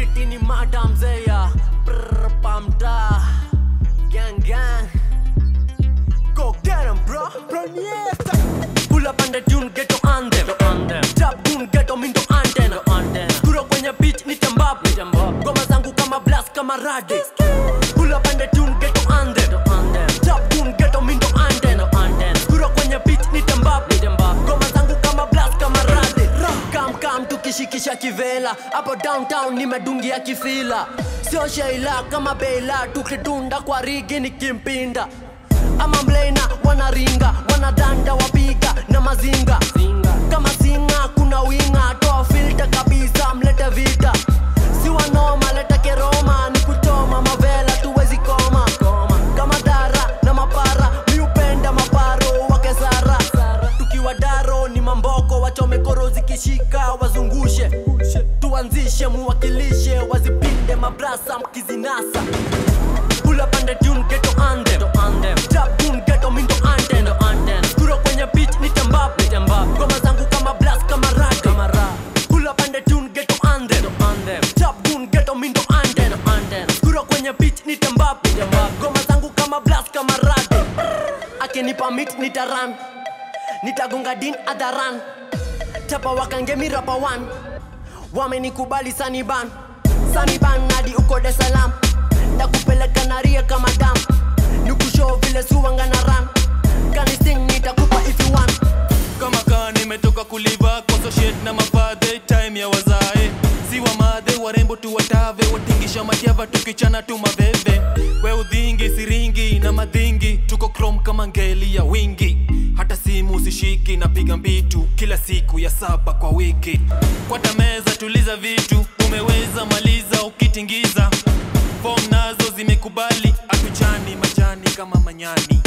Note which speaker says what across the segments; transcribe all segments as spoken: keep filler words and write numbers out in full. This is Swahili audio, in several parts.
Speaker 1: city ni Madam Zeya. Brr, pamda. Gang gang. Go get 'em, bro. Bro, yes. Pull up on the tune, Ghetto Anthem. Trap tune, Ghetto Mindo Anthem. Kuro kwenye beat ni tambab. Goma zangu kama blast kama radi. Pull up on the tune, Ghetto Anthem. Trap tune, Ghetto Mindo Anthem. Kuro kwenye beat ni tambab. Goma zangu kama blast kama radi. Kam kam tukishikisha kivela. Hapo downtown nimedungia kifila. Sio Sheila kama Bella. Tukidunda kwa rigi ni kimpinda. Ama mlena wanaringa, wanadanda wapiga na mazinga. Kama singa kuna winga, toa filter kabisa mlete vita. Si wanoma leta keroma, ni kuchoma mavela tuwezi koma. Kama dara na mapara, mi upenda maparo wake Sara. Tukiwa daro ni mamboko, wachome koro zikishika wazungushe. Tuanzishe muwakilishe, wazipinde mabrasa mkizinasa. Pull up on the tune, Ghetto Anthem. Trap tune, Ghetto Mindo Anthem. Kuro kwenye beat ni tambab. Goma zangu kama blast kama radi. Pull up on the tune, Ghetto Anthem. Trap tune, Ghetto Mindo Anthem. Kuro kwenye beat ni tambab. Goma zangu kama blast kama radi. Akinipa mix nitaran, nitagonga din adharan. Tapa wakangemi rapa one, wamenikubali saniban. Saniban hadi uko Dar es Salaam. Nakupeleka naria kama dam, nikushow vile suwanga na ram. Kani sing nitakupa if you want.
Speaker 2: Kama kaa nimetoka kuliva kwa so shit na mafadhe time ya wazae. Si wa madhe warembo tu watave, watingisha matiava tukichana tu maveve. We udhingi siringi na madhingi, tuko chrome kama ngeli ya wingi. Hata simu usishiki napiga mbitu kila siku ya saba kwa wiki. Kwata meza tuliza vitu, umeweza maliza ukitingiza. Form nazo zimekubali, atuchani majani kama manyani.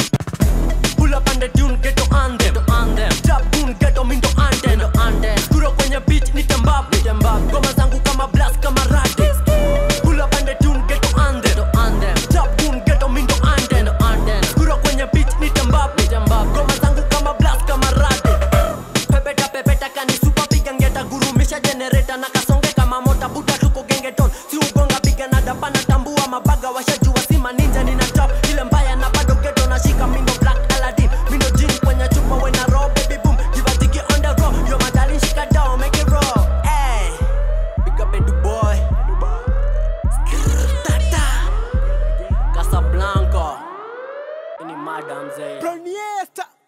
Speaker 1: Pull up on the tune, Ghetto Anthem. Trap tune, Ghetto Mindo Anthem. Kuro kwenye beat ni tambab. Goma zangu kama blast kama radi. Pull up on the tune, Ghetto Anthem. Trap tune, Ghetto Mindo Anthem. Kuro kwenye beat ni tambab. Goma zangu kama blast kama radi. Pepeta pepeta kani super piga ngeta, gurumisha generator na kasonge kama mota. Buda tuko gengetone, si ugonga piga na dapana. Tambua mabaga washajua sima ninja nina trap. Ile mbaya na bado ghetto na shika mindo black Aladdin. Mindo jean kwenye chupa when I roll baby boom. Give a tiki on the road, yo my darling shika down make it roll. Hey, big up a boy Tata Casablanco, ini Madam Zeya.